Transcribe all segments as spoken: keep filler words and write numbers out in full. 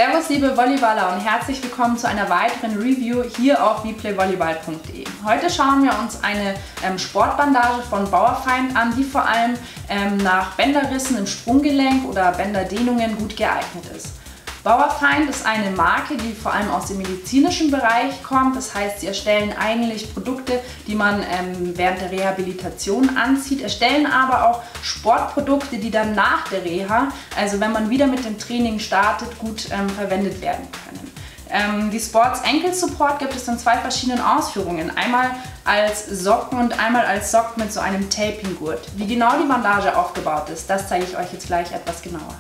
Servus liebe Volleyballer und herzlich willkommen zu einer weiteren Review hier auf w play volleyball punkt de. Heute schauen wir uns eine ähm, Sportbandage von Bauerfeind an, die vor allem ähm, nach Bänderrissen im Sprunggelenk oder Bänderdehnungen gut geeignet ist. Bauerfeind ist eine Marke, die vor allem aus dem medizinischen Bereich kommt. Das heißt, sie erstellen eigentlich Produkte, die man ähm, während der Rehabilitation anzieht, erstellen aber auch Sportprodukte, die dann nach der Reha, also wenn man wieder mit dem Training startet, gut ähm, verwendet werden können. Ähm, die Sports Ankle Support gibt es in zwei verschiedenen Ausführungen. Einmal als Socken und einmal als Socken mit so einem Taping-Gurt. Wie genau die Bandage aufgebaut ist, das zeige ich euch jetzt gleich etwas genauer.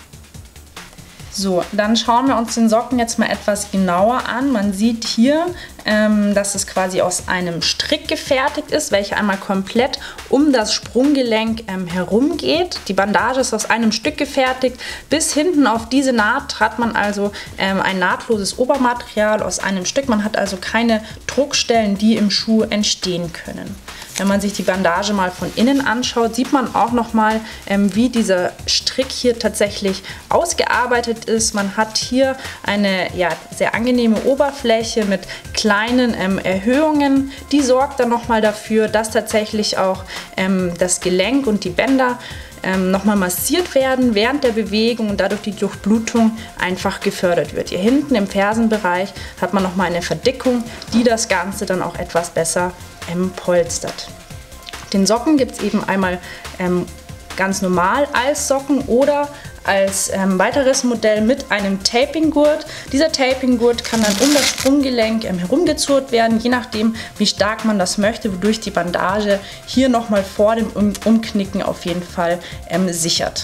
So, dann schauen wir uns den Socken jetzt mal etwas genauer an. Man sieht hier, ähm, dass es quasi aus einem Strick gefertigt ist, welcher einmal komplett um das Sprunggelenk ähm, herum geht. Die Bandage ist aus einem Stück gefertigt. Bis hinten auf diese Naht hat man also ähm, ein nahtloses Obermaterial aus einem Stück. Man hat also keine Druckstellen, die im Schuh entstehen können. Wenn man sich die Bandage mal von innen anschaut, sieht man auch noch mal, ähm, wie dieser Strick hier tatsächlich ausgearbeitet ist. Man hat hier eine ja, sehr angenehme Oberfläche mit kleinen ähm, Erhöhungen. Die sorgt dann noch mal dafür, dass tatsächlich auch ähm, das Gelenk und die Bänder ähm, noch mal massiert werden während der Bewegung und dadurch die Durchblutung einfach gefördert wird. Hier hinten im Fersenbereich hat man noch mal eine Verdickung, die das Ganze dann auch etwas besser ähm, polstert. Den Socken gibt es eben einmal ähm, ganz normal als Socken oder als ähm, weiteres Modell mit einem Taping-Gurt. Dieser Taping-Gurt kann dann um das Sprunggelenk ähm, herumgezurrt werden, je nachdem wie stark man das möchte, wodurch die Bandage hier nochmal vor dem um Umknicken auf jeden Fall ähm, sichert.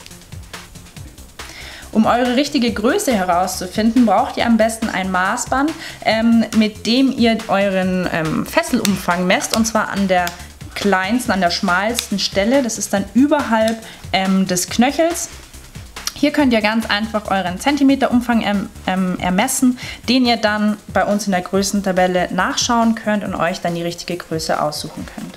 Um eure richtige Größe herauszufinden, braucht ihr am besten ein Maßband, ähm, mit dem ihr euren ähm, Fesselumfang messt, und zwar an der kleinsten, an der schmalsten Stelle. Das ist dann überhalb ähm, des Knöchels. Hier könnt ihr ganz einfach euren Zentimeterumfang ähm, ähm, ermessen, den ihr dann bei uns in der Größentabelle nachschauen könnt und euch dann die richtige Größe aussuchen könnt.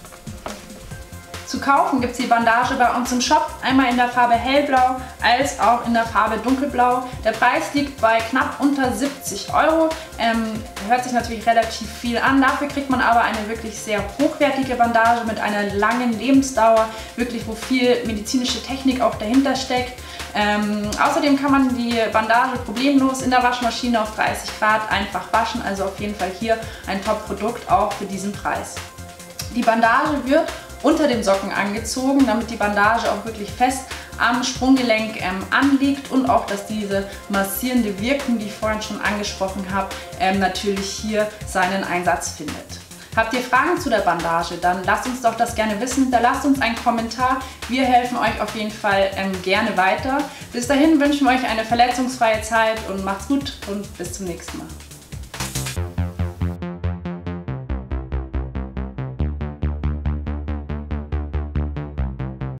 Zu kaufen gibt es die Bandage bei uns im Shop, einmal in der Farbe hellblau als auch in der Farbe dunkelblau. Der Preis liegt bei knapp unter siebzig Euro. Ähm, hört sich natürlich relativ viel an, dafür kriegt man aber eine wirklich sehr hochwertige Bandage mit einer langen Lebensdauer, wirklich wo viel medizinische Technik auch dahinter steckt. Ähm, außerdem kann man die Bandage problemlos in der Waschmaschine auf dreißig Grad einfach waschen, also auf jeden Fall hier ein Top-Produkt auch für diesen Preis. Die Bandage wird unter dem Socken angezogen, damit die Bandage auch wirklich fest am Sprunggelenk ähm, anliegt und auch, dass diese massierende Wirkung, die ich vorhin schon angesprochen habe, ähm, natürlich hier seinen Einsatz findet. Habt ihr Fragen zu der Bandage, dann lasst uns doch das gerne wissen, hinterlasst uns einen Kommentar, wir helfen euch auf jeden Fall ähm, gerne weiter. Bis dahin wünschen wir euch eine verletzungsfreie Zeit und macht's gut und bis zum nächsten Mal.